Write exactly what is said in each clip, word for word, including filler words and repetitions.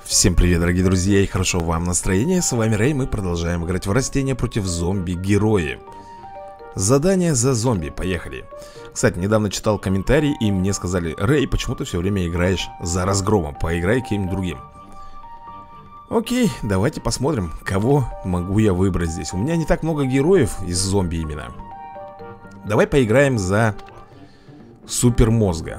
Всем привет, дорогие друзья, и хорошо вам настроение. С вами Рэй, мы продолжаем играть в растения против зомби-герои. Задание за зомби, поехали. Кстати, недавно читал комментарий, и мне сказали: Рэй, почему ты все время играешь за разгромом? Поиграй кем-нибудь другим. Окей, давайте посмотрим, кого могу я выбрать здесь. У меня не так много героев из зомби именно. Давай поиграем за супермозга.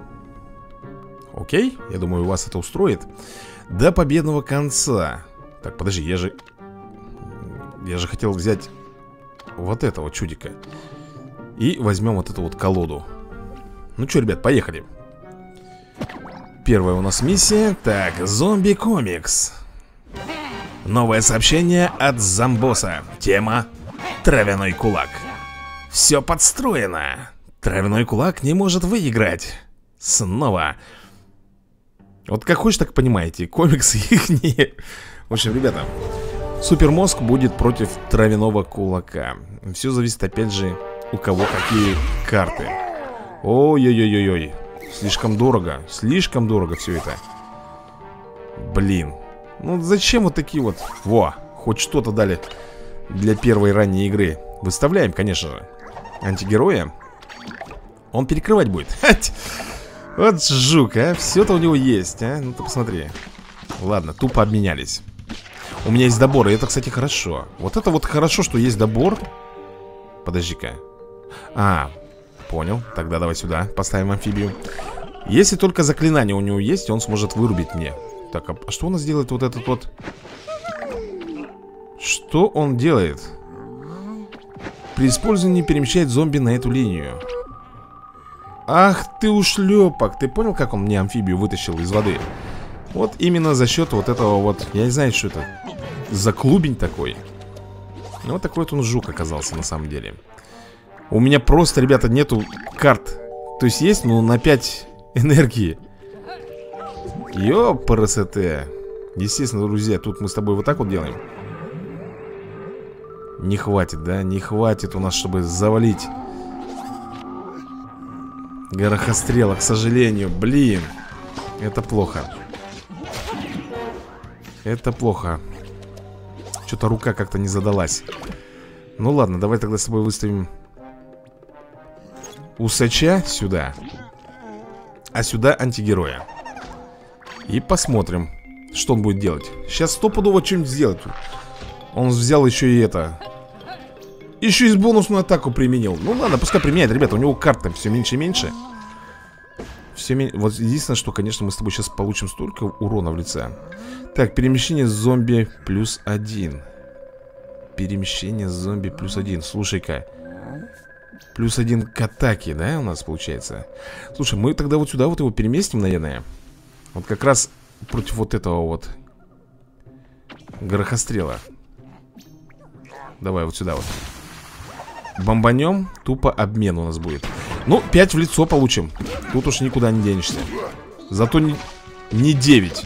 Окей, я думаю, вас это устроит. До победного конца. Так, подожди, я же... Я же хотел взять вот этого чудика. И возьмем вот эту вот колоду. Ну что, ребят, поехали. Первая у нас миссия. Так, зомби-комикс. Новое сообщение от Зомбоса. Тема: травяной кулак. Все подстроено. Травяной кулак не может выиграть. Снова. Вот как хочешь, так понимаете. Комиксы их не... В общем, ребята, супермозг будет против травяного кулака. Все зависит, опять же, у кого какие карты. Ой-ой-ой-ой. Слишком дорого. Слишком дорого все это. Блин. Ну зачем вот такие вот... Во, хоть что-то дали для первой ранней игры. Выставляем, конечно же, антигероя. Он перекрывать будет. Вот жук, а. Все-то у него есть, а. Ну ты посмотри. Ладно, тупо обменялись. У меня есть добор, и это, кстати, хорошо. Вот это вот хорошо, что есть добор. Подожди-ка. А, понял. Тогда давай сюда поставим амфибию. Если только заклинание у него есть, он сможет вырубить мне. Так, а что у нас делает вот этот вот? Что он делает? При использовании перемещает зомби на эту линию. Ах ты ушлепок. Ты понял, как он мне амфибию вытащил из воды? Вот именно за счет вот этого вот... Я не знаю, что это за клубень такой. Ну вот такой вот он жук оказался на самом деле. У меня просто, ребята, нету карт. То есть есть, но на пять энергии. Ёпарасоте. Естественно, друзья, тут мы с тобой вот так вот делаем. Не хватит, да? Не хватит у нас, чтобы завалить горохострела, к сожалению. Блин. Это плохо. Это плохо. Что-то рука как-то не задалась. Ну ладно, давай тогда с тобой выставим усача сюда, а сюда антигероя. И посмотрим, что он будет делать. Сейчас стопудово что-нибудь сделать. Он взял еще и это. Еще и бонусную атаку применил. Ну ладно, пускай применяет, ребята. У него карт там все меньше и меньше. Все меньше. Вот единственное, что, конечно, мы с тобой сейчас получим столько урона в лице. Так, перемещение зомби плюс один. Перемещение зомби плюс один. Слушай-ка. Плюс один к атаке, да, у нас получается? Слушай, мы тогда вот сюда вот его переместим, наверное. Вот как раз против вот этого вот горохострела. Давай вот сюда вот бомбанем, тупо обмен у нас будет. Ну, пять в лицо получим. Тут уж никуда не денешься. Зато не, не девять.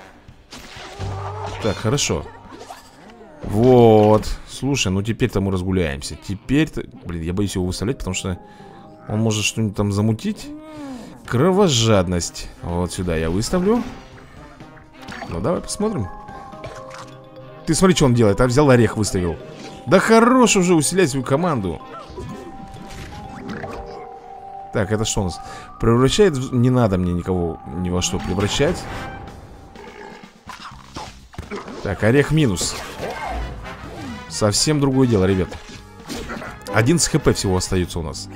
Так, хорошо. Вот. Слушай, ну теперь-то мы разгуляемся. Теперь-то... Блин, я боюсь его выставлять, потому что он может что-нибудь там замутить. Кровожадность. Вот сюда я выставлю. Ну, давай посмотрим. Ты смотри, что он делает, а? Взял орех, выставил. Да хорош уже усилять свою команду. Так, это что у нас? Превращает... Не надо мне никого ни во что превращать. Так, орех минус. Совсем другое дело, ребят. одиннадцать хп всего остается у нас.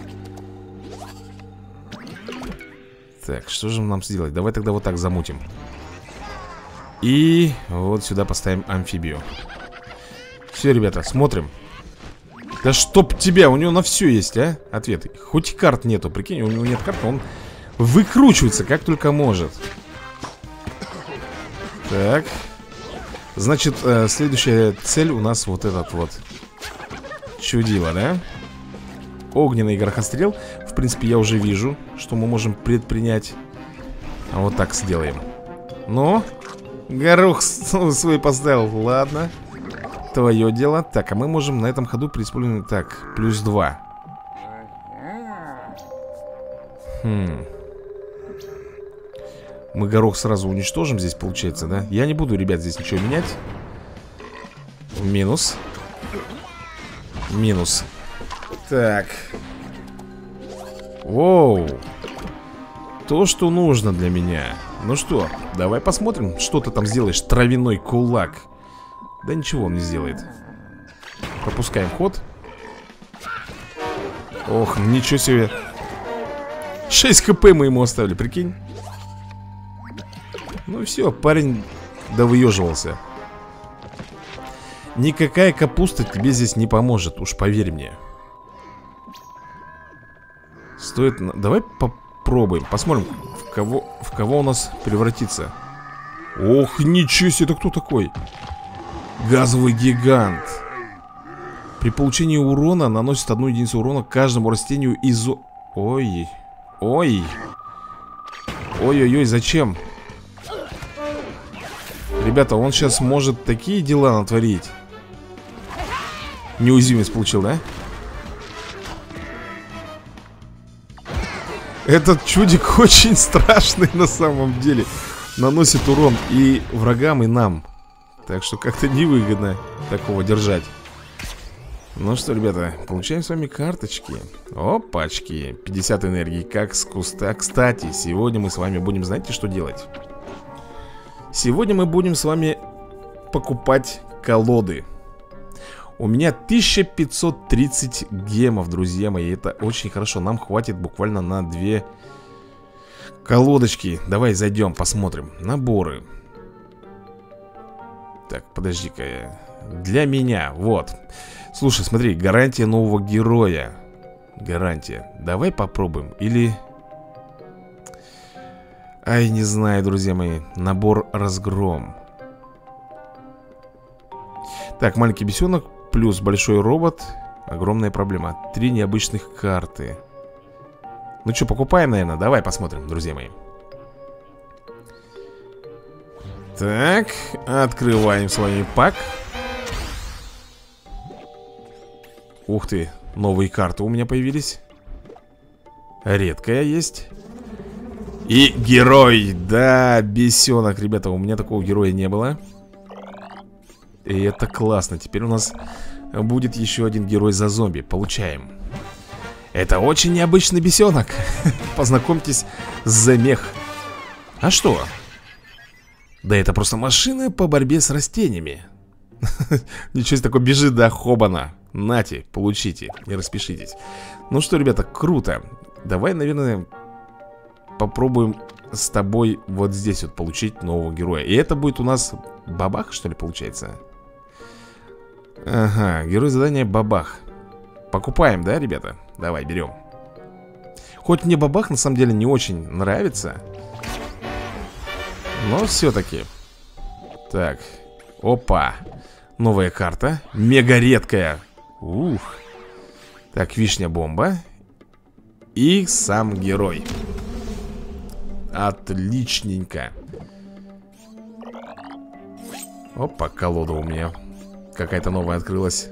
Так, что же нам сделать? Давай тогда вот так замутим. И вот сюда поставим амфибию. Все, ребята, смотрим. Да чтоб тебя, у него на все есть, а? Ответы. Хоть карт нету, прикинь, у него нет карт, он выкручивается как только может. Так. Значит, э, следующая цель у нас вот этот вот чудило, да? Огненный горохострел. В принципе, я уже вижу, что мы можем предпринять. А вот так сделаем. Но горох свой поставил, ладно. Твое дело. Так, а мы можем на этом ходу при использовании... Так, плюс два. Хм. Мы горох сразу уничтожим здесь, получается, да? Я не буду, ребят, здесь ничего менять. Минус. Минус. Так. Воу. То, что нужно для меня. Ну что, давай посмотрим, что ты там сделаешь, травяной кулак. Да ничего он не сделает. Пропускаем ход. Ох, ничего себе. шесть хп мы ему оставили, прикинь. Ну все, парень довыеживался. Никакая капуста тебе здесь не поможет, уж поверь мне. Стоит... Давай попробуем, посмотрим, в кого, в кого у нас превратится. Ох, ничего себе, это кто такой? Газовый гигант. При получении урона наносит одну единицу урона каждому растению из... Ой, ой. Ой-ой-ой, зачем? Ребята, он сейчас может такие дела натворить. Неуязвимость получил, да? Этот чудик очень страшный на самом деле. Наносит урон и врагам, и нам. Так что как-то невыгодно такого держать. Ну что, ребята, получаем с вами карточки. Опачки, пятьдесят энергии, как с куста. Кстати, сегодня мы с вами будем, знаете, что делать? Сегодня мы будем с вами покупать колоды. У меня тысяча пятьсот тридцать гемов, друзья мои. Это очень хорошо, нам хватит буквально на две колодочки. Давай зайдем, посмотрим. Наборы. Так, подожди-ка. Для меня, вот. Слушай, смотри, гарантия нового героя. Гарантия. Давай попробуем. Или... Ай, не знаю, друзья мои. Набор разгром. Так, маленький бесенок плюс большой робот. Огромная проблема. Три необычных карты. Ну что, покупаем, наверное? Давай посмотрим, друзья мои. Так, открываем с вами пак. Ух ты, новые карты у меня появились. Редкая есть. И герой, да, бесенок, ребята, у меня такого героя не было. И это классно, теперь у нас будет еще один герой за зомби, получаем. Это очень необычный бесенок. Познакомьтесь с Замех. А что? Да это просто машина по борьбе с растениями. Ничего себе, такой бежит до Хобана. Нате, получите, не распишитесь. Ну что, ребята, круто. Давай, наверное, попробуем с тобой вот здесь вот получить нового героя. И это будет у нас Бабах, что ли, получается? Ага, герой задания Бабах. Покупаем, да, ребята? Давай, берем. Хоть мне Бабах на самом деле не очень нравится, но все-таки. Так, опа. Новая карта, мега редкая. Ух. Так, вишня-бомба. И сам герой. Отличненько. Опа, колода у меня какая-то новая открылась.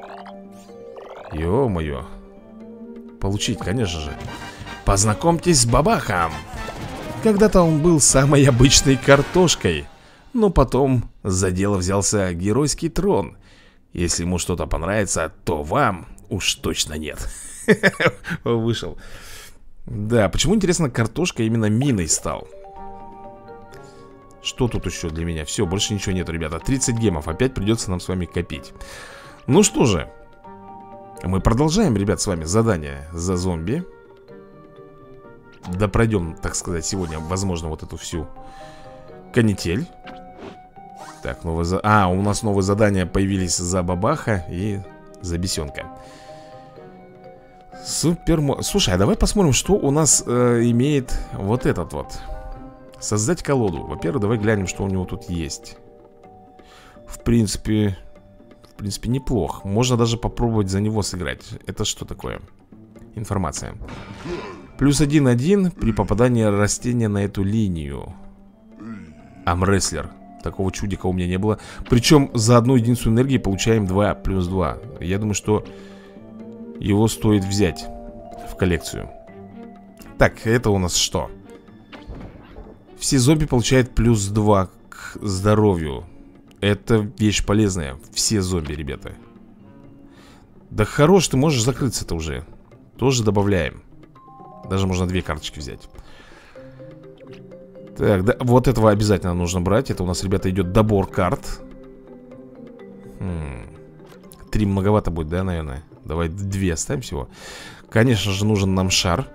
Ё-моё. Получить, конечно же. Познакомьтесь с Бабахом. Когда-то он был самой обычной картошкой, но потом за дело взялся геройский трон. Если ему что-то понравится, то вам уж точно нет. Вышел. Да, почему, интересно, картошка именно миной стал? Что тут еще для меня? Все, больше ничего нет, ребята. тридцать гемов, опять придется нам с вами копить. Ну что же, мы продолжаем, ребят, с вами задание за зомби. Да пройдем, так сказать, сегодня, возможно, вот эту всю канитель. Так, новое за... А, у нас новые задания появились за Бабаха и за Бесенка. Супер... Слушай, а давай посмотрим, что у нас э, имеет вот этот вот. Создать колоду. Во-первых, давай глянем, что у него тут есть. В принципе... В принципе, неплох. Можно даже попробовать за него сыграть. Это что такое? Информация. Плюс один один при попадании растения на эту линию. Амрестлер. Такого чудика у меня не было. Причем за одну единицу энергии получаем два плюс два. Я думаю, что его стоит взять в коллекцию. Так, это у нас что? Все зомби получают плюс два к здоровью. Это вещь полезная. Все зомби, ребята. Да хорош, ты можешь закрыться-то уже. Тоже добавляем. Даже можно две карточки взять. Так, да, вот этого обязательно нужно брать. Это у нас, ребята, идет добор карт. Хм. Три многовато будет, да, наверное? Давай две оставим всего. Конечно же, нужен нам шар.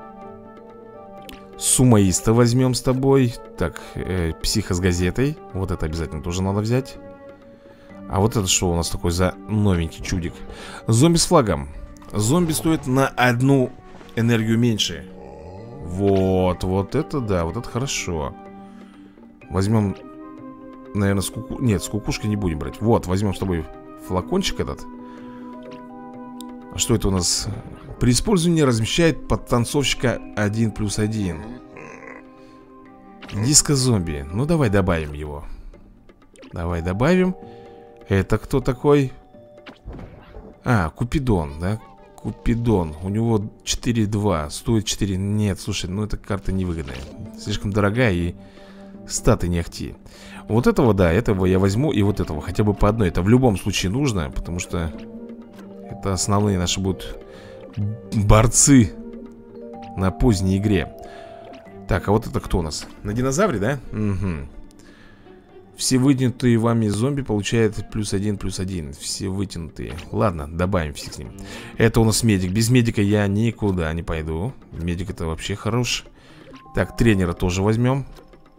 Сумоиста возьмем с тобой. Так, э, психа с газетой. Вот это обязательно тоже надо взять. А вот это что у нас такой за новенький чудик? Зомби с флагом. Зомби стоит на одну энергию меньше. Вот, вот это да, вот это хорошо. Возьмем, наверное, с куку... Нет, с кукушкой не будем брать. Вот, возьмем с тобой флакончик этот. А что это у нас? При использовании размещает подтанцовщика один плюс один. Диско-зомби. Ну, давай добавим его. Давай добавим. Это кто такой? А, Купидон, да? Купидон. У него четыре два. Стоит четыре. Нет, слушай, ну эта карта невыгодная. Слишком дорогая и статы не ахти. Вот этого, да, этого я возьму. И вот этого, хотя бы по одной. Это в любом случае нужно, потому что это основные наши будут борцы на поздней игре. Так, а вот это кто у нас? На динозавре, да? Угу. Все вытянутые вами зомби получают плюс один, плюс один. Все вытянутые. Ладно, добавим фиг с ним. Это у нас медик. Без медика я никуда не пойду. Медик это вообще хорош. Так, тренера тоже возьмем.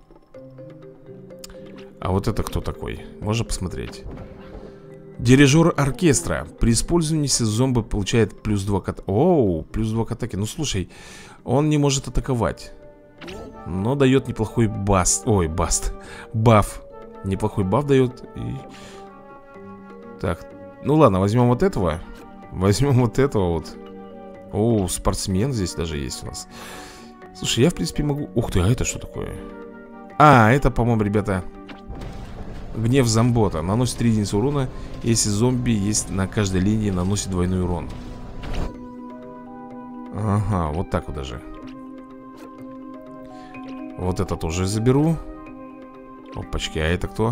А вот это кто такой? Можно посмотреть. Дирижер оркестра. При использовании зомби получает плюс два к атаке. Оу, плюс два к атаке. Ну слушай, он не может атаковать, но дает неплохой баст. Ой, баст. Баф. Неплохой баф дает и... Так, ну ладно, возьмем вот этого. Возьмем вот этого вот. О, спортсмен здесь даже есть у нас. Слушай, я в принципе могу... Ух ты, а это что такое? А, это, по-моему, ребята, гнев зомбота. Наносит три единицы урона. Если зомби есть на каждой линии, наносит двойной урон. Ага, вот так вот даже. Вот это тоже заберу. Опачки, а это кто?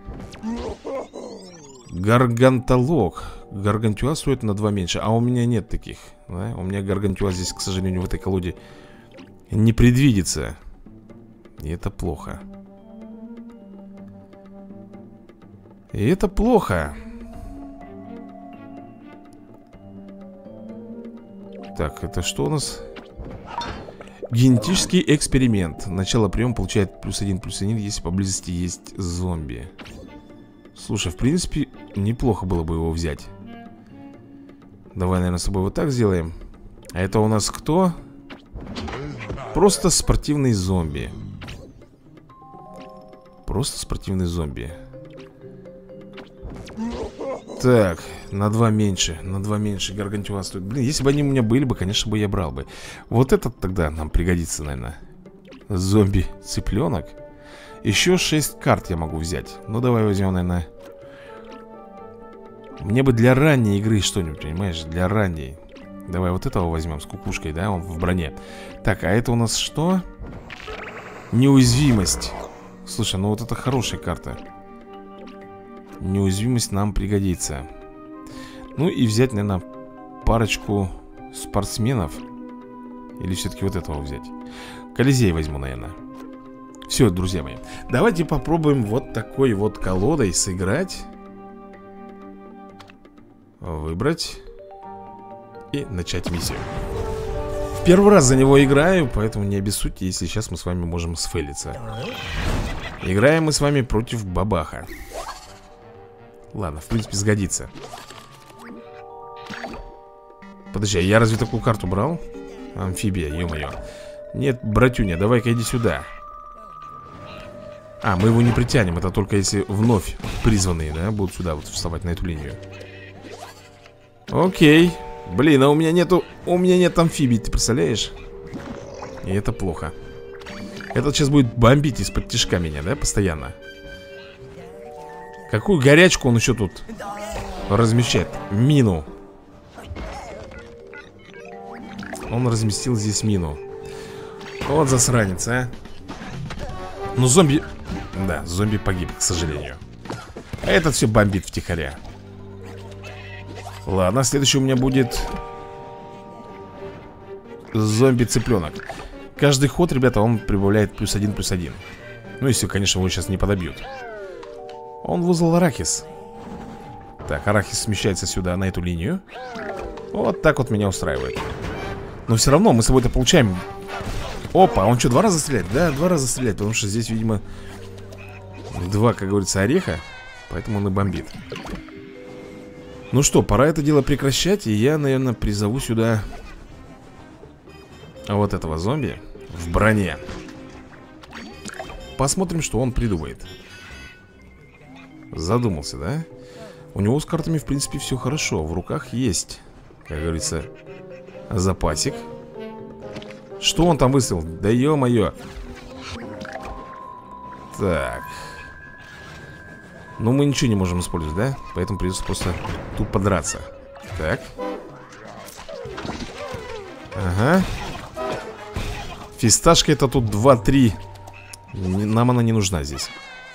Гаргантолог. Гаргантюа стоит на два меньше. А у меня нет таких, да? У меня гаргантюа здесь, к сожалению, в этой колоде не предвидится. И это плохо. И это плохо. Так, это что у нас? Генетический эксперимент. Начало приема получает плюс один, плюс один, если поблизости есть зомби. Слушай, в принципе, неплохо было бы его взять. Давай, наверное, с тобой вот так сделаем. А это у нас кто? Просто спортивный зомби. Просто спортивный зомби. Так, на два меньше. На два меньше гаргантюа стоит. Блин, если бы они у меня были бы, конечно бы я брал бы. Вот этот тогда нам пригодится, наверное. Зомби-цыпленок. Еще шесть карт я могу взять. Ну давай возьмем, наверное. Мне бы для ранней игры что-нибудь, понимаешь? Для ранней. Давай вот этого возьмем с кукушкой, да, он в броне. Так, а это у нас что? Неуязвимость. Слушай, ну вот это хорошая карта. Неуязвимость нам пригодится. Ну и взять, наверное, парочку спортсменов. Или все-таки вот этого взять? Колизей возьму, наверное. Все, друзья мои, давайте попробуем вот такой вот колодой сыграть. Выбрать. И начать миссию. В первый раз за него играю, поэтому не обессудьте, если сейчас мы с вами можем сфейлиться. Играем мы с вами против бабаха. Ладно, в принципе, сгодится. Подожди, а я разве такую карту брал? Амфибия, ё-моё. Нет, братюня, давай-ка иди сюда. А, мы его не притянем. Это только если вновь призванные, да, будут сюда вот вставать на эту линию. Окей. Блин, а у меня нету... У меня нет амфибий, ты представляешь? И это плохо. Этот сейчас будет бомбить из-под тишка меня, да, постоянно. Какую горячку он еще тут размещает? Мину. Он разместил здесь мину. Вот засранец, а. Ну, зомби... Да, зомби погиб, к сожалению. А этот все бомбит втихаря. Ладно, следующий у меня будет зомби-цыпленок. Каждый ход, ребята, он прибавляет плюс один, плюс один. Ну, если, конечно, его сейчас не подобьют. Он вызвал арахис. Так, арахис смещается сюда, на эту линию. Вот так вот меня устраивает. Но все равно мы с собой-то получаем. Опа, он что, два раза стреляет? Да, два раза стреляет, потому что здесь, видимо, два, как говорится, ореха. Поэтому он и бомбит. Ну что, пора это дело прекращать. И я, наверное, призову сюда вот этого зомби в броне. Посмотрим, что он придумает. Задумался, да? У него с картами, в принципе, все хорошо. В руках есть, как говорится, запасик. Что он там выставил? Да ё-моё. Так. Ну, мы ничего не можем использовать, да? Поэтому придется просто тупо драться. Так. Ага. Фисташка это тут два-три. Нам она не нужна здесь.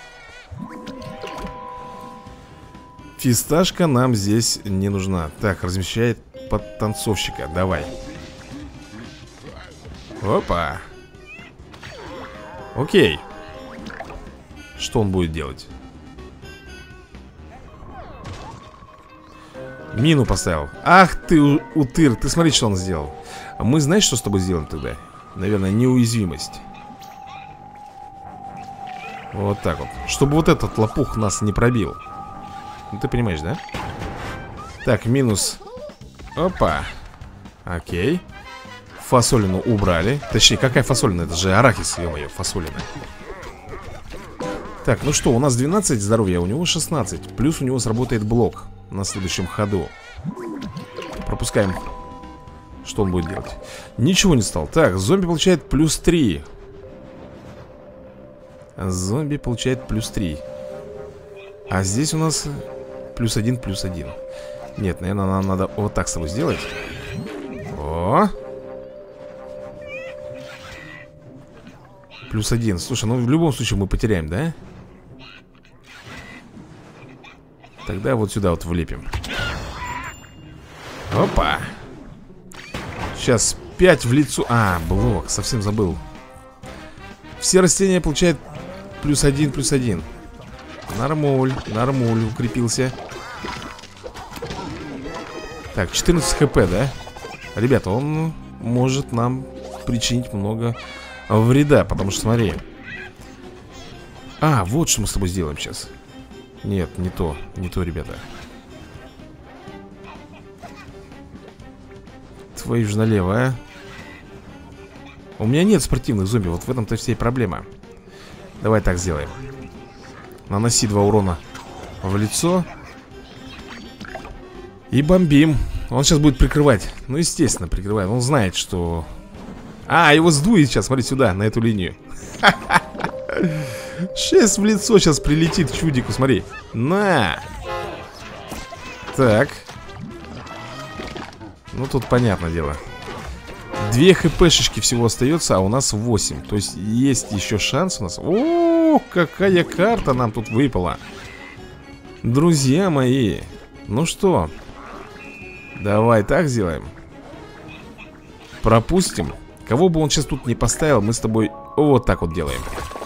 Фисташка нам здесь не нужна. Так, размещает подтанцовщика. Давай. Опа. Окей. Что он будет делать? Мину поставил. Ах ты, утыр. Ты смотри, что он сделал. Мы знаешь, что с тобой сделаем тогда? Наверное, неуязвимость. Вот так вот. Чтобы вот этот лопух нас не пробил. Ну, ты понимаешь, да? Так, минус. Опа. Окей. Фасолину убрали. Точнее, какая фасолина? Это же арахис, ё-моё, фасолина. Так, ну что, у нас двенадцать здоровья, у него шестнадцать. Плюс у него сработает блок на следующем ходу. Пропускаем. Что он будет делать? Ничего не стал. Так, зомби получает плюс три. Зомби получает плюс три. А здесь у нас плюс один, плюс один. Нет, наверное, нам надо вот так с тобой сделать. О! Плюс один. Слушай, ну в любом случае мы потеряем, да? Тогда вот сюда вот влепим. Опа. Сейчас пять в лицо. А, блок, совсем забыл. Все растения получают плюс один, плюс один. Нормуль, нормуль, укрепился. Так, четырнадцать хп, да? Ребята, он может нам причинить много вреда. Потому что, смотри. А, вот что мы с тобой сделаем сейчас. Нет, не то, не то, ребята. Твою же налево, а. У меня нет спортивных зомби, вот в этом-то вся и проблема. Давай так сделаем. Наноси два урона в лицо. И бомбим. Он сейчас будет прикрывать. Ну, естественно, прикрывает. Он знает, что... А, его сдует сейчас, смотри, сюда, на эту линию. шесть в лицо сейчас прилетит чудику, смотри. На! Так. Ну, тут понятное дело. Две хпшечки всего остается, а у нас восемь. То есть есть еще шанс у нас. О, какая карта нам тут выпала. Друзья мои. Ну что, давай так сделаем. Пропустим. Кого бы он сейчас тут не поставил, мы с тобой вот так вот делаем.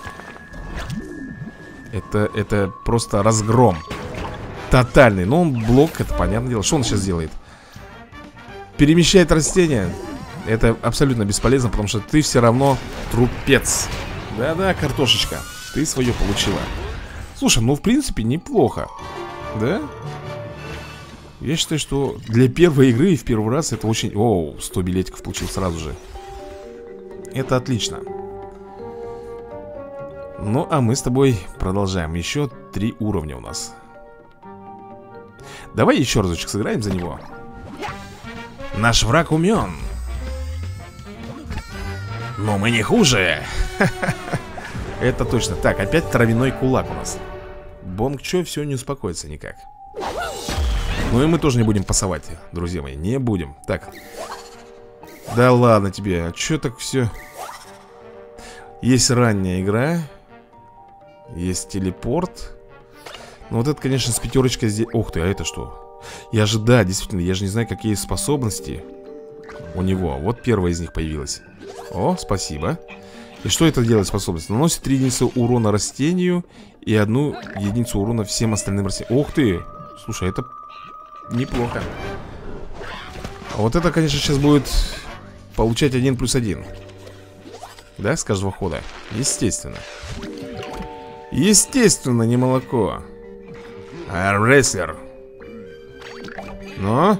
Это, это просто разгром тотальный. Но он блок, это понятное дело. Что он сейчас делает? Перемещает растения. Это абсолютно бесполезно, потому что ты все равно трупец. Да-да, картошечка, ты свое получила. Слушай, ну в принципе неплохо. Да? Я считаю, что для первой игры и в первый раз это очень... Оу, сто билетиков получил сразу же. Это отлично. Ну, а мы с тобой продолжаем. Еще три уровня у нас. Давай еще разочек сыграем за него. Наш враг умен. Но мы не хуже. Это точно. Так, опять травяной кулак у нас. Бонг Чой все не успокоится никак. Ну и мы тоже не будем пасовать, друзья мои. Не будем. Так. Да ладно тебе. А че так все? Есть ранняя игра. Есть телепорт. Ну вот это, конечно, с пятерочкой здесь. Ух ты, а это что? Я же, да, действительно, я же не знаю, какие способности у него. Вот первая из них появилась. О, спасибо. И что это делает способность? Наносит три единицы урона растению и одну единицу урона всем остальным растениям. Ух ты! Слушай, это неплохо. А вот это, конечно, сейчас будет получать один плюс один. Да, с каждого хода? Естественно. Естественно, не молоко. Армрестлер. Ну?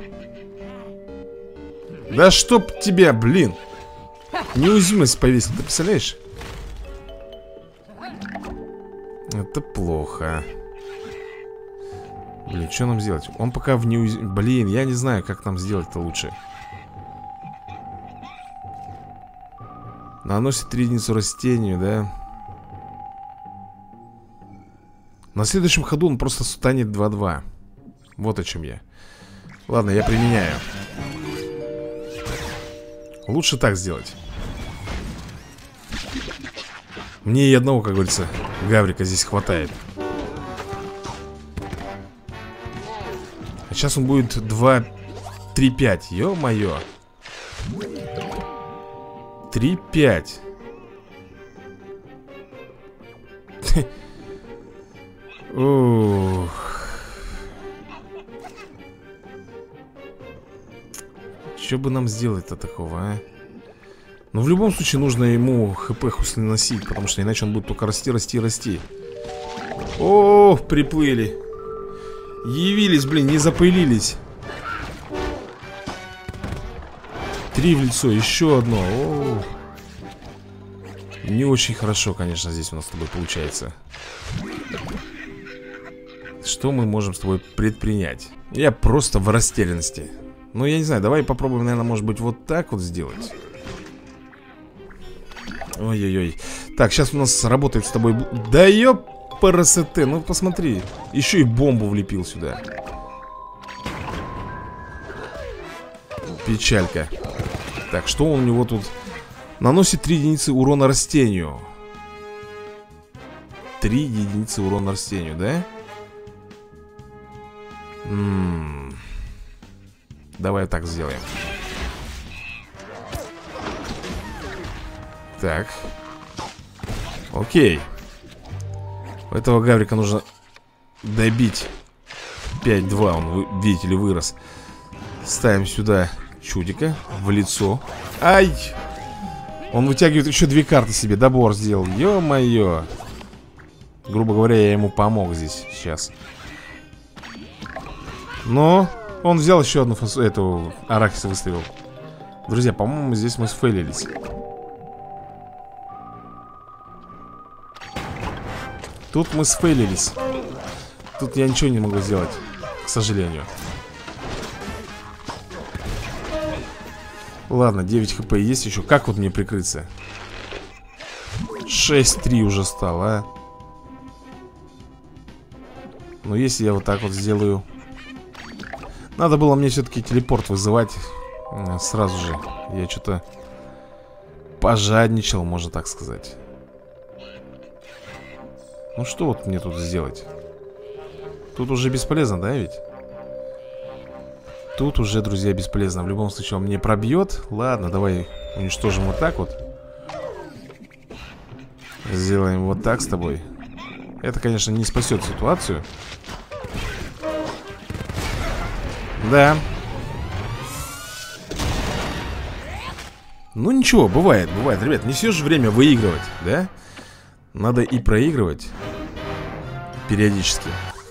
Да чтоб тебя, блин. Неуязвимость повесил, ты представляешь? Это плохо. Блин, что нам сделать? Он пока в неуязвимости. Блин, я не знаю, как нам сделать-то лучше. Наносит три единицы растению, да? На следующем ходу он просто станет два-два. Вот о чем я. Ладно, я применяю. Лучше так сделать. Мне и одного, как говорится, гаврика здесь хватает. А сейчас он будет два, три, пять. Ё-моё. три, пять. Ух. Что бы нам сделать-то такого, а? Но в любом случае нужно ему хп хусли носить, потому что иначе он будет только расти, расти, расти. О, приплыли. Явились, блин, не запылились. Три в лицо, еще одно. О. Не очень хорошо, конечно, здесь у нас с тобой получается. Что мы можем с тобой предпринять? Я просто в растерянности. Ну, я не знаю, давай попробуем, наверное, может быть, вот так вот сделать. Ой-ой-ой. Так, сейчас у нас работает с тобой. Да ёпарасоте, ну посмотри. Еще и бомбу влепил сюда. Печалька. Так, что у него тут? Наносит три единицы урона растению. три единицы урона растению, да? М-м-м. Давай так сделаем. Так. Окей. У этого гаврика нужно добить. пять-два, он, видите ли, вырос. Ставим сюда чудика в лицо. Ай! Он вытягивает еще две карты себе, добор сделал. Ё-моё. Грубо говоря, я ему помог здесь сейчас. Но он взял еще одну фасу, эту арахиса выставил. Друзья, по-моему, здесь мы сфейлились. Тут мы сфейлились. Тут я ничего не могу сделать, к сожалению. Ладно, девять хп есть еще. Как вот мне прикрыться? шесть-три уже стало, а? Ну, если я вот так вот сделаю. Надо было мне все-таки телепорт вызывать сразу же. Я что-то пожадничал, можно так сказать. Ну что вот мне тут сделать? Тут уже бесполезно, да, ведь? Тут уже, друзья, бесполезно. В любом случае он мне пробьет. Ладно, давай уничтожим вот так вот. Сделаем вот так с тобой. Это, конечно, не спасет ситуацию. Да. Ну ничего, бывает, бывает. Ребят, не все же время выигрывать, да? Надо и проигрывать периодически.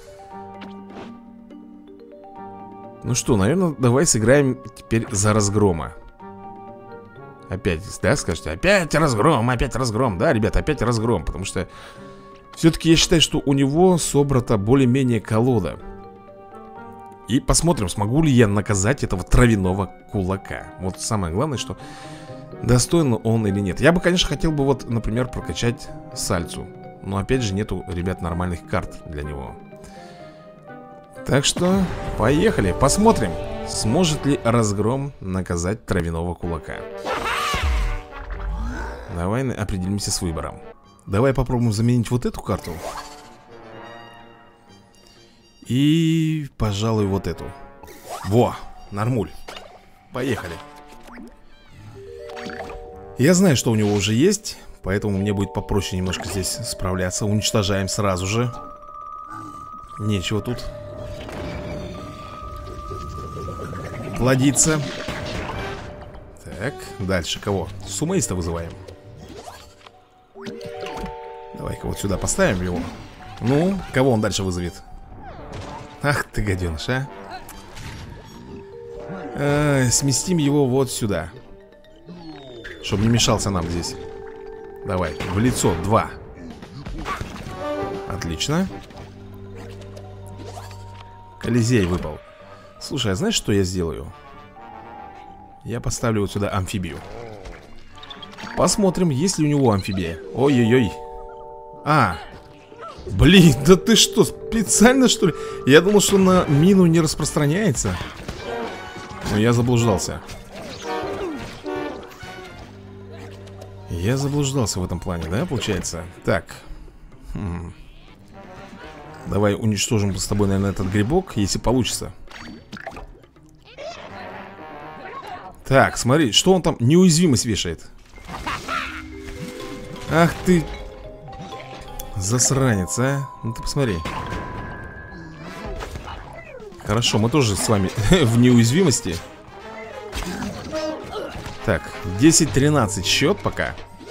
Ну что, наверное, давай сыграем теперь за разгрома. Опять, да, скажете? Опять разгром, опять разгром. Да, ребята, опять разгром. Потому что все-таки я считаю, что у него собрата более-менее колода. И посмотрим, смогу ли я наказать этого травяного кулака. Вот самое главное, что достоин он или нет. Я бы, конечно, хотел бы вот, например, прокачать Сальцу. Но опять же нету, ребят, нормальных карт для него. Так что, поехали, посмотрим, сможет ли разгром наказать травяного кулака. Давай определимся с выбором. Давай попробуем заменить вот эту карту. И, пожалуй, вот эту. Во, нормуль. Поехали. Я знаю, что у него уже есть, поэтому мне будет попроще немножко здесь справляться. Уничтожаем сразу же. Нечего тут плодиться. Так, дальше кого? Сумейста вызываем. Давай-ка вот сюда поставим его. Ну, кого он дальше вызовет? Ах ты, гаденыш, а. э, Сместим его вот сюда, чтобы не мешался нам здесь. Давай, в лицо, два. Отлично. Колизей выпал. Слушай, а знаешь, что я сделаю? Я поставлю вот сюда амфибию. Посмотрим, есть ли у него амфибия. Ой-ой-ой. А, блин, да ты что, специально что ли? Я думал, что на мину не распространяется. Но я заблуждался. Я заблуждался в этом плане, да, получается? Так. Хм. Давай уничтожим с тобой, наверное, этот грибок, если получится. Так, смотри, что он там? Неуязвимость вешает. Ах ты, засранец, а. Ну ты посмотри. Хорошо, мы тоже с вами в неуязвимости. Так, десять тринадцать счет пока.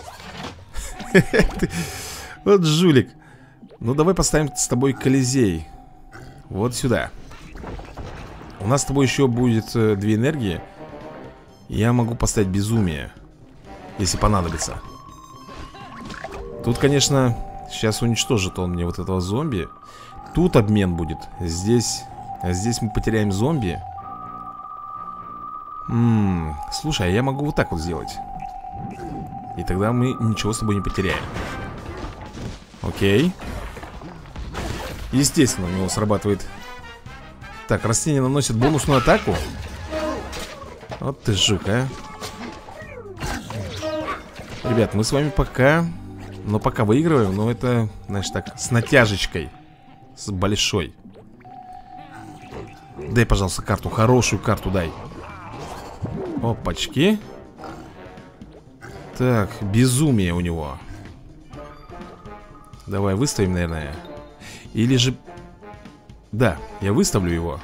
Вот жулик. Ну давай поставим с тобой Колизей. Вот сюда. У нас с тобой еще будет э, две энергии. Я могу поставить Безумие, если понадобится. Тут, конечно, сейчас уничтожит он мне вот этого зомби. Тут обмен будет. Здесь, здесь мы потеряем зомби. М-м, слушай, а я могу вот так вот сделать. И тогда мы ничего с тобой не потеряем. Окей. Естественно, у него срабатывает. Так, растение наносит бонусную атаку. Вот ты жук, а. Ребят, мы с вами пока... Но пока выигрываем, но это, знаешь, так, с натяжечкой. С большой. Дай, пожалуйста, карту, хорошую карту дай. Опачки. Так, безумие у него. Давай выставим, наверное. Или же... Да, я выставлю его.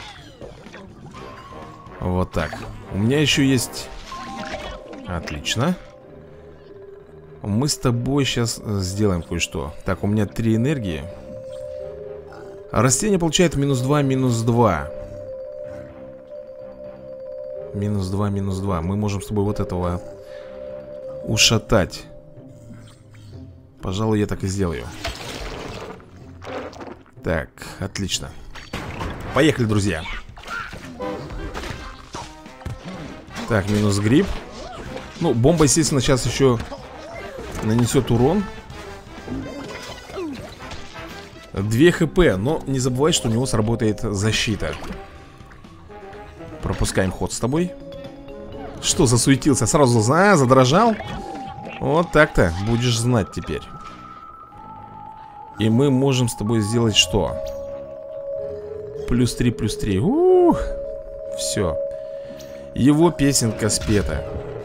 Вот так. У меня еще есть... Отлично. Мы с тобой сейчас сделаем кое-что. Так, у меня три энергии. Растение получает минус два, минус два. Минус два, минус два. Мы можем с тобой вот этого ушатать. Пожалуй, я так и сделаю. Так, отлично. Поехали, друзья. Так, минус гриб. Ну, бомба, естественно, сейчас еще нанесет урон. два хп, но не забывай, что у него сработает защита. Пропускаем ход с тобой. Что засуетился? Сразу а, задрожал. Вот так-то, будешь знать теперь. И мы можем с тобой сделать что? Плюс три, плюс три. Ух, все. Его песенка спета.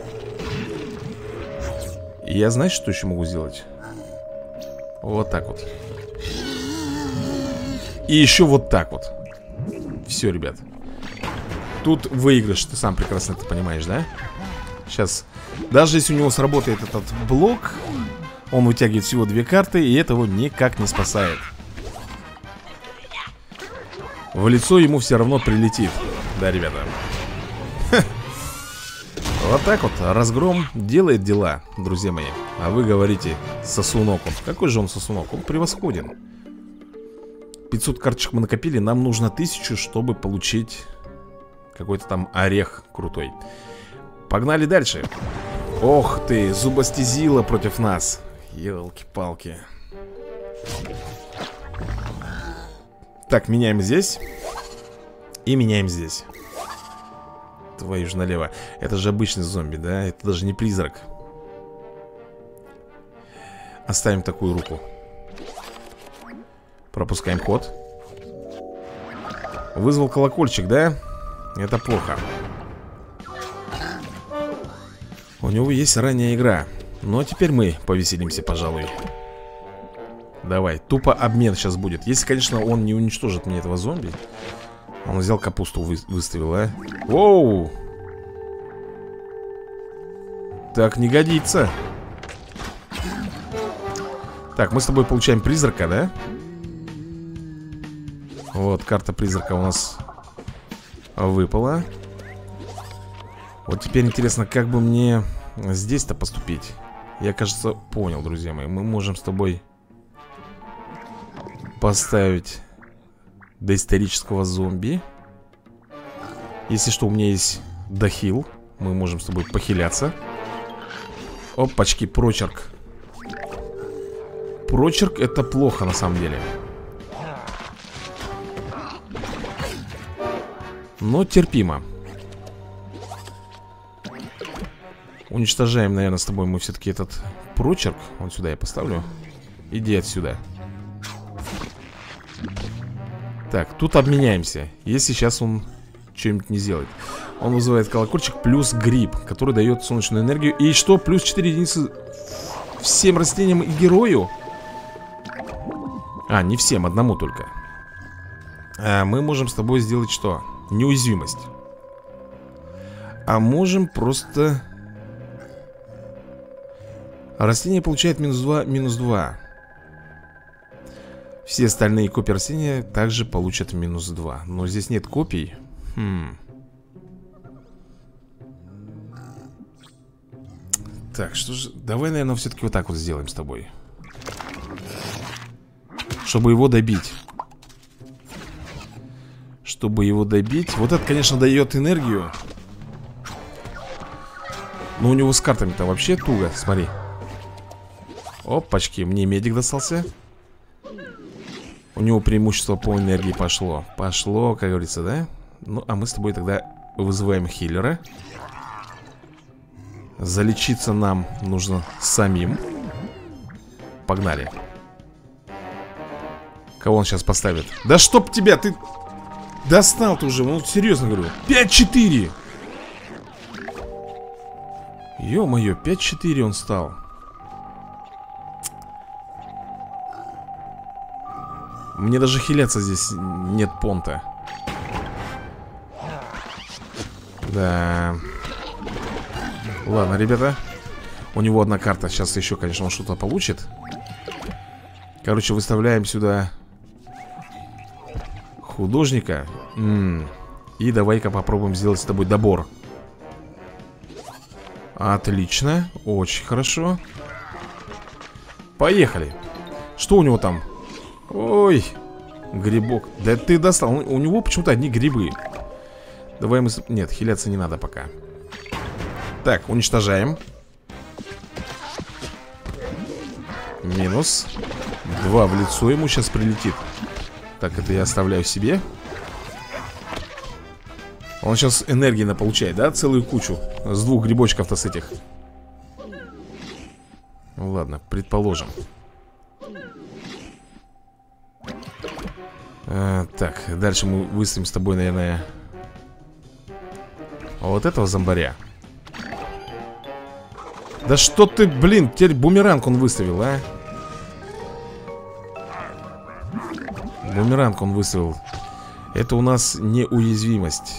И я, знаешь, что еще могу сделать? Вот так вот. И еще вот так вот. Все, ребят. Тут выигрыш, ты сам прекрасно это понимаешь, да? Сейчас, даже если у него сработает этот блок, он вытягивает всего две карты, и это его никак не спасает. В лицо ему все равно прилетит. Да, ребята. Вот так вот, разгром делает дела, друзья мои. А вы говорите, сосунок он. Какой же он сосунок? Он превосходен. пятьсот карточек мы накопили, нам нужно тысячу, чтобы получить какой-то там орех крутой. Погнали дальше. Ох ты, зубостезила против нас. Елки-палки. Так, меняем здесь. И меняем здесь. Твою же налево. Это же обычный зомби, да? Это даже не призрак. оставим такую руку. Пропускаем ход. Вызвал колокольчик, да? Это плохо. У него есть ранняя игра. Но теперь мы повеселимся, пожалуй. Давай, тупо обмен сейчас будет. Если, конечно, он не уничтожит мне этого зомби. Он взял капусту, вы, выставил, а? Воу! Так не годится. Так, мы с тобой получаем призрака, да? Вот, карта призрака у нас выпала. Вот теперь интересно, как бы мне здесь-то поступить. Я, кажется, понял, друзья мои. Мы можем с тобой поставить доисторического зомби. Если что, у меня есть дохил. Мы можем с тобой похиляться. Опачки, прочерк. Прочерк это плохо на самом деле. Но терпимо. Уничтожаем, наверное, с тобой мы все-таки этот прочерк. Вот сюда я поставлю. Иди отсюда. Так, тут обменяемся. Если сейчас он что-нибудь не сделает. Он вызывает колокольчик плюс гриб, который дает солнечную энергию. И что? Плюс четыре единицы всем растениям и герою? А, не всем, одному только. А мы можем с тобой сделать что? Неуязвимость. А можем просто... Растение получает минус два, минус два. Все остальные копии растения также получат минус два. Но здесь нет копий. Хм. Так, что же... Давай, наверное, все-таки вот так вот сделаем с тобой. Чтобы его добить. Чтобы его добить. Вот это, конечно, дает энергию. Но у него с картами-то вообще туго, смотри. Опачки, мне медик достался. У него преимущество по энергии пошло. Пошло, как говорится, да? Ну, а мы с тобой тогда вызываем хиллера. Залечиться нам нужно самим. Погнали. Кого он сейчас поставит? Да чтоб тебя, ты... Достал ты уже, ну серьезно говорю. пять-четыре. Ё-моё, пять-четыре он стал. Мне даже хиляться здесь нет понта. Да. Ладно, ребята. У него одна карта. Сейчас еще, конечно, он что-то получит. Короче, выставляем сюда художника. М-м. И давай-ка попробуем сделать с тобой добор. Отлично. Очень хорошо. Поехали. Что у него там? Ой, грибок. Да ты достал. У него почему-то одни грибы. Давай мы... Нет, хиляться не надо пока. Так, уничтожаем. Минус. Два в лицо ему сейчас прилетит. Так, это я оставляю себе. Он сейчас энергии наполучает, да? Целую кучу. С двух грибочков-то с этих. Ну ладно, предположим. а, Так, дальше мы выставим с тобой, наверное, вот этого зомбаря. Да что ты, блин, теперь бумеранг он выставил, а? Бумеранг он выставил. Это у нас неуязвимость.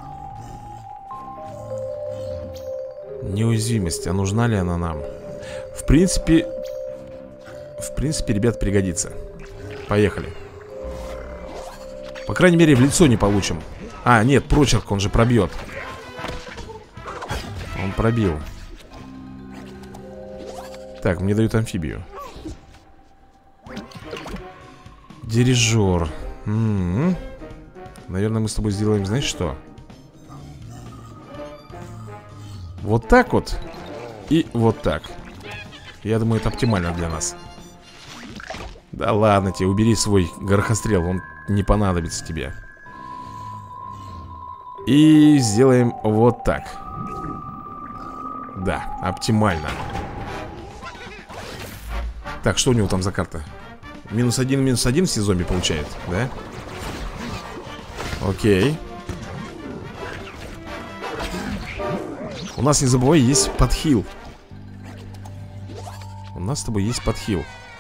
Неуязвимость, а нужна ли она нам? В принципе... В принципе, ребят, пригодится. Поехали. По крайней мере, в лицо не получим. А, нет, прочерк он же пробьет. Он пробил. Так, мне дают амфибию. Дирижер. М-м-м. Наверное, мы с тобой сделаем, знаешь что? Вот так вот. И вот так. Я думаю, это оптимально для нас. Да ладно тебе, убери свой горохострел. Он не понадобится тебе. И сделаем вот так. Да, оптимально. Так, что у него там за карта? Минус один, минус один все зомби получают, да? Окей. У нас, не забывай, есть подхил. У нас с тобой есть подхил.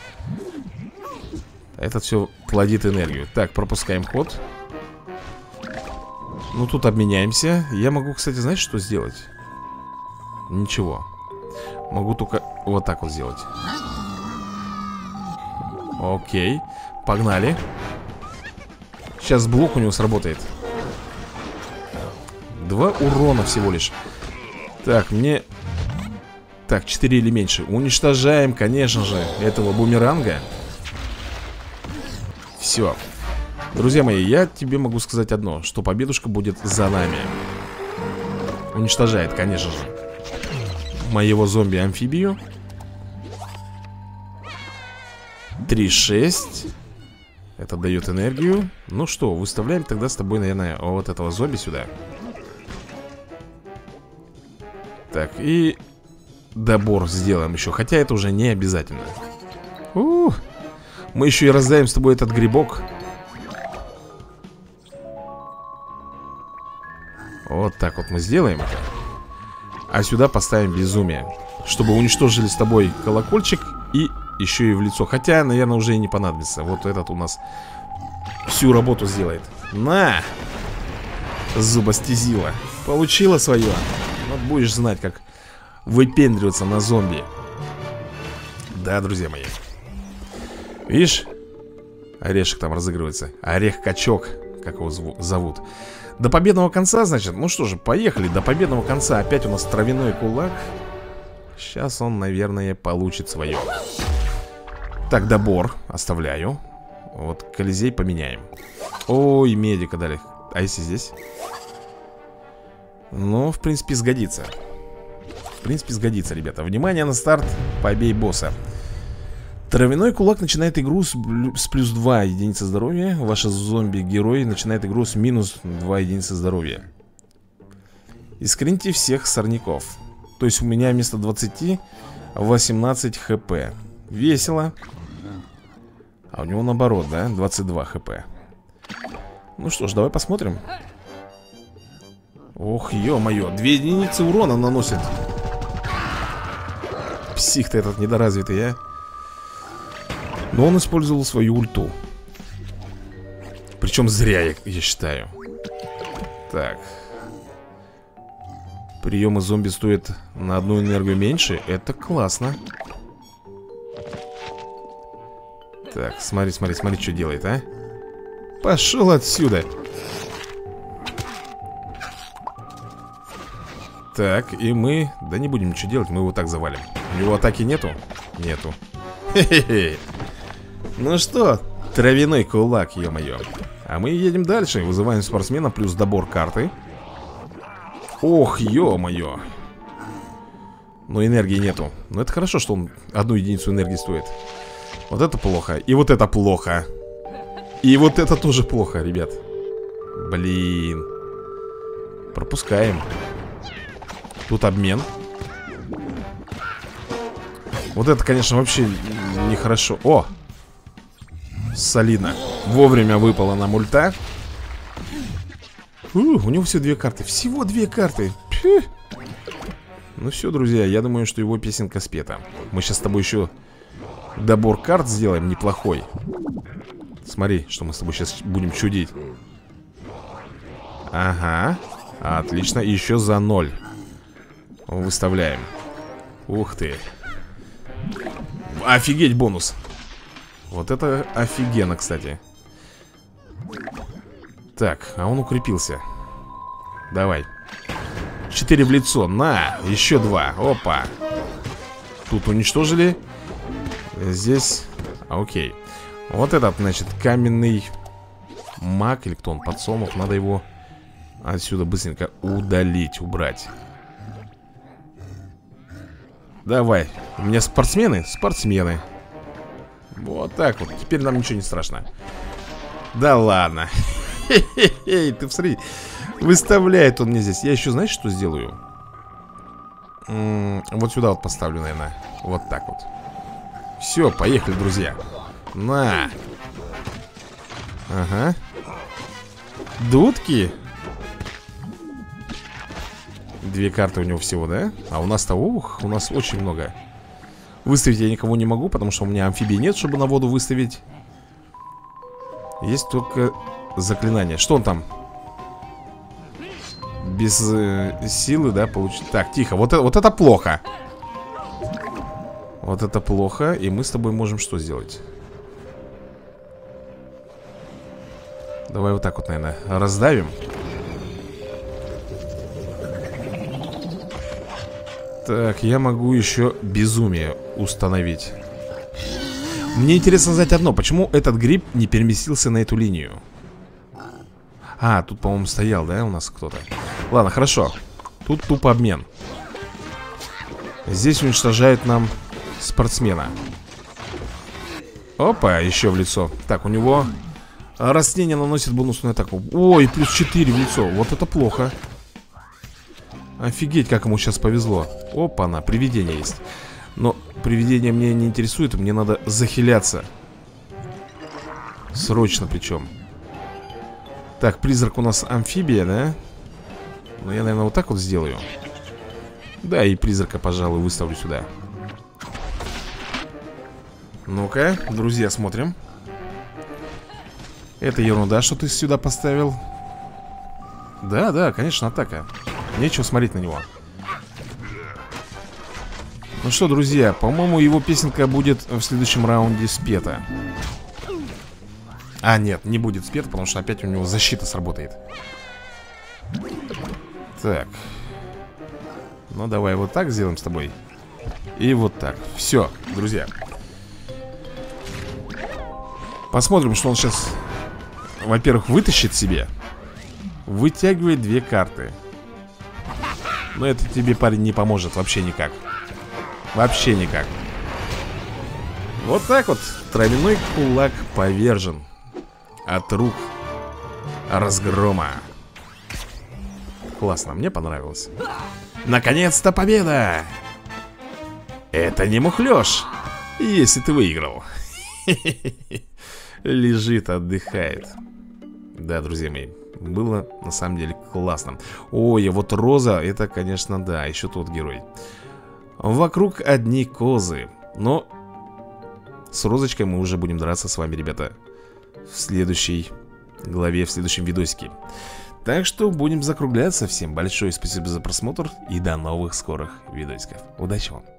Этот все плодит энергию. Так, пропускаем ход. Ну, тут обменяемся. Я могу, кстати, знаешь, что сделать? Ничего. Могу только вот так вот сделать. Окей. Погнали. Сейчас блок у него сработает. Два урона всего лишь. Так, мне... Так, четыре или меньше. Уничтожаем, конечно же, этого бумеранга. Все. Друзья мои, я тебе могу сказать одно, что победушка будет за нами. Уничтожает, конечно же, моего зомби-амфибию. три шесть. Это дает энергию. Ну что, выставляем тогда с тобой, наверное, вот этого зомби сюда. Так, и добор сделаем еще. Хотя это уже не обязательно. У-у-у. Мы еще и раздаем с тобой этот грибок. Вот так вот мы сделаем это. А сюда поставим безумие, чтобы уничтожили с тобой колокольчик и еще и в лицо. Хотя, наверное, уже и не понадобится. Вот этот у нас всю работу сделает. На! Зубостезила. Получила свое. Вот будешь знать, как выпендриваться на зомби. Да, друзья мои. Видишь? Орешек там разыгрывается. Орех-качок, как его зовут. До победного конца, значит. Ну что же, поехали. До победного конца. Опять у нас травяной кулак. Сейчас он, наверное, получит свое. Так, добор оставляю. Вот Колизей поменяем. Ой, медика дали. А если здесь? Ну, в принципе, сгодится. В принципе, сгодится, ребята. Внимание на старт. Побей босса. Травяной кулак начинает игру с, с плюс два единицы здоровья. Ваша зомби-герой начинает игру с минус два единицы здоровья. Искорните всех сорняков. То есть у меня вместо двадцати восемнадцать хп. Весело. А у него наоборот, да? двадцать два хп. Ну что ж, давай посмотрим. Ох, ё-моё, две единицы урона наносит. Псих-то этот недоразвитый, а. Но он использовал свою ульту. Причем зря, я, я считаю. Так. Приемы зомби стоят на одну энергию меньше. Это классно. Так, смотри, смотри, смотри, что делает, а. Пошел отсюда. Так, и мы... Да не будем ничего делать, мы его так завалим. У него атаки нету? Нету. Хе-хе-хе. Ну что, травяной кулак, ё-моё. А мы едем дальше. Вызываем спортсмена плюс добор карты. Ох, ё-моё. Но энергии нету. Но это хорошо, что он одну единицу энергии стоит. Вот это плохо. И вот это плохо. И вот это тоже плохо, ребят. Блин. Пропускаем. Тут обмен. Вот это, конечно, вообще нехорошо. О! Солидно. Вовремя выпала нам ульта. У, у него всего две карты. Всего две карты. Пью. Ну все, друзья, я думаю, что его песенка спета. Мы сейчас с тобой еще добор карт сделаем неплохой. Смотри, что мы с тобой сейчас будем чудить. Ага. Отлично. И еще за ноль выставляем. Ух ты. Офигеть бонус. Вот это офигенно, кстати. Так, а он укрепился. Давай. Четыре в лицо, на, еще два. Опа. Тут уничтожили. Здесь, окей. Вот этот, значит, каменный маг. Или кто он, подсолнух. Надо его отсюда быстренько удалить, убрать. Давай. У меня спортсмены? Спортсмены. Вот так вот, теперь нам ничего не страшно. Да ладно. Хе-хе-хе, ты посмотри. Выставляет он мне здесь. Я еще, знаешь, что сделаю? М-м, вот сюда вот поставлю, наверное. Вот так вот. Все, поехали, друзья. На. Ага. Дудки. Две карты у него всего, да? А у нас-то, ух, у нас очень много. Выставить я никому не могу, потому что у меня амфибии нет, чтобы на воду выставить. Есть только заклинание. Что он там? Без э, силы, да, получить. Так, тихо, вот это, вот это плохо. Вот это плохо. И мы с тобой можем что сделать? Давай вот так вот, наверное, раздавим. Так, я могу еще безумие установить. Мне интересно знать одно. Почему этот гриб не переместился на эту линию? А, тут, по-моему, стоял, да, у нас кто-то. Ладно, хорошо. Тут тупо обмен. Здесь уничтожают нам спортсмена. Опа, еще в лицо. Так, у него растение наносит бонусную атаку. Ой, плюс четыре в лицо. Вот это плохо. Офигеть, как ему сейчас повезло. Опа-на, привидение есть. Но привидение меня не интересует. Мне надо захиляться. Срочно причем. Так, призрак у нас амфибия, да? Ну, я, наверное, вот так вот сделаю. Да, и призрака, пожалуй, выставлю сюда. Ну-ка, друзья, смотрим. Это ерунда, что ты сюда поставил. Да, да, конечно, атака. Нечего смотреть на него. Ну что, друзья, по-моему, его песенка будет в следующем раунде спета. А, нет, не будет спета, потому что опять у него защита сработает. Так. Ну, давай вот так сделаем с тобой. И вот так. Все, друзья. Посмотрим, что он сейчас, во-первых, вытащит себе. Вытягивает две карты. Но это тебе, парень, не поможет вообще никак. Вообще никак. Вот так вот. Травяной кулак повержен от рук разгрома. Классно, мне понравилось. Наконец-то победа! Это не мухлёж, если ты выиграл. Лежит, отдыхает. Да, друзья мои, было на самом деле классно. Ой, а вот Роза, это, конечно, да, еще тот герой. Вокруг одни козы. Но с Розочкой мы уже будем драться с вами, ребята, в следующей главе, в следующем видосике. Так что будем закругляться. Всем большое спасибо за просмотр и до новых скорых видосиков. Удачи вам!